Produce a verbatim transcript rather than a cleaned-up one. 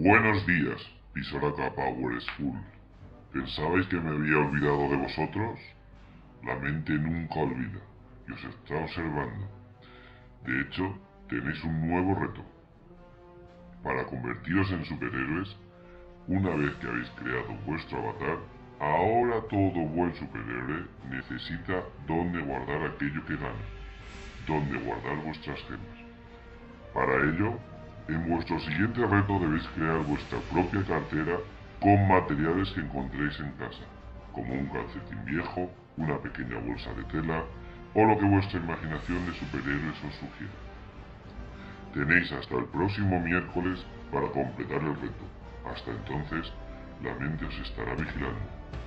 Buenos días, Pisoraca Power School. ¿Pensabais que me había olvidado de vosotros? La mente nunca olvida y os está observando. De hecho, tenéis un nuevo reto. Para convertiros en superhéroes, una vez que habéis creado vuestro avatar, ahora todo buen superhéroe necesita dónde guardar aquello que gana, dónde guardar vuestras gemas. Para ello, en vuestro siguiente reto debéis crear vuestra propia cartera con materiales que encontréis en casa, como un calcetín viejo, una pequeña bolsa de tela o lo que vuestra imaginación de superhéroes os sugiera. Tenéis hasta el próximo miércoles para completar el reto. Hasta entonces, la mente os estará vigilando.